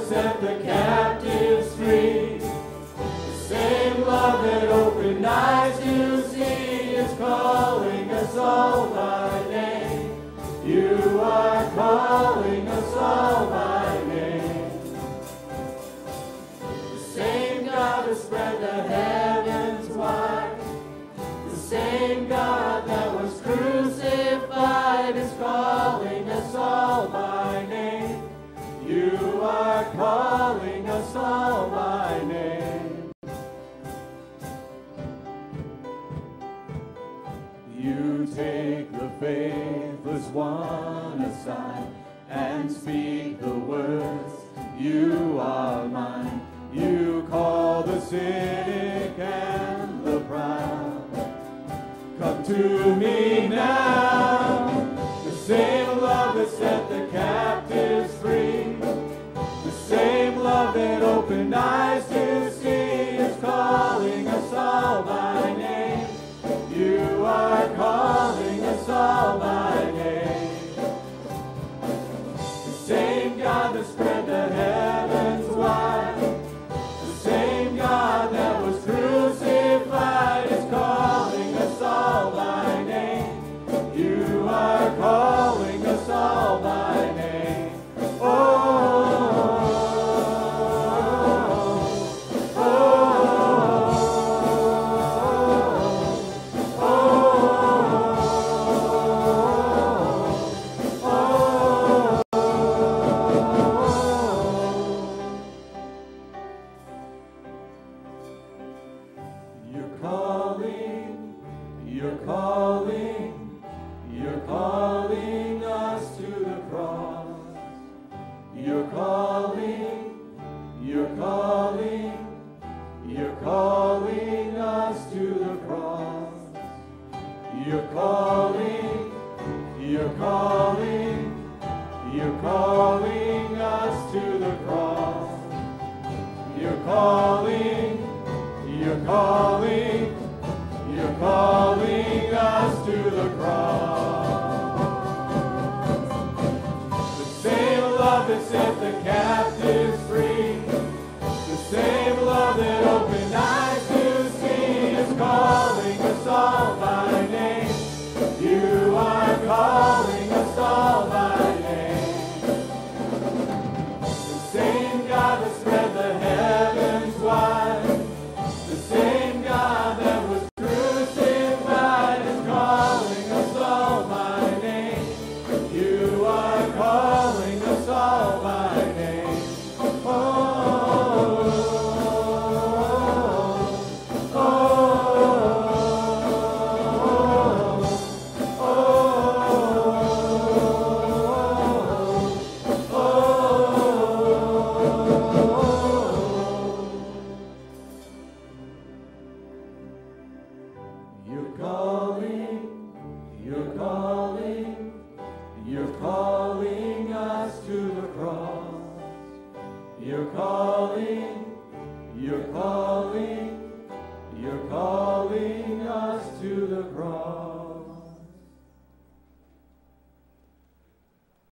that set the captives free. The same love that opened eyes to see is calling us all by name. You are calling us all by name. The same God that spread the heavens wide, the same God that was crucified is calling us all by name. You are calling us all by name. You take the faithless one aside and speak the words, you are mine. You call the cynic and the proud. Come to me now. The same love that set the captives free, the same love that opened eyes to see is calling us all by name. You are calling us all by name. The same God that spread the heavens wide, the same God that was crucified is calling us all by name. You are calling us all by name. You're calling us to the cross. You're calling us to the cross. You're calling us to the cross. You're calling us to the cross. The same love that set the captives free, the same love that opened eyes to see is calling us all by name. You are calling us all by name. The same God that spread the heavens wide, the same God that was crucified is calling us all by name. You are calling us all by name. You're calling us to the cross. You're calling us to the cross.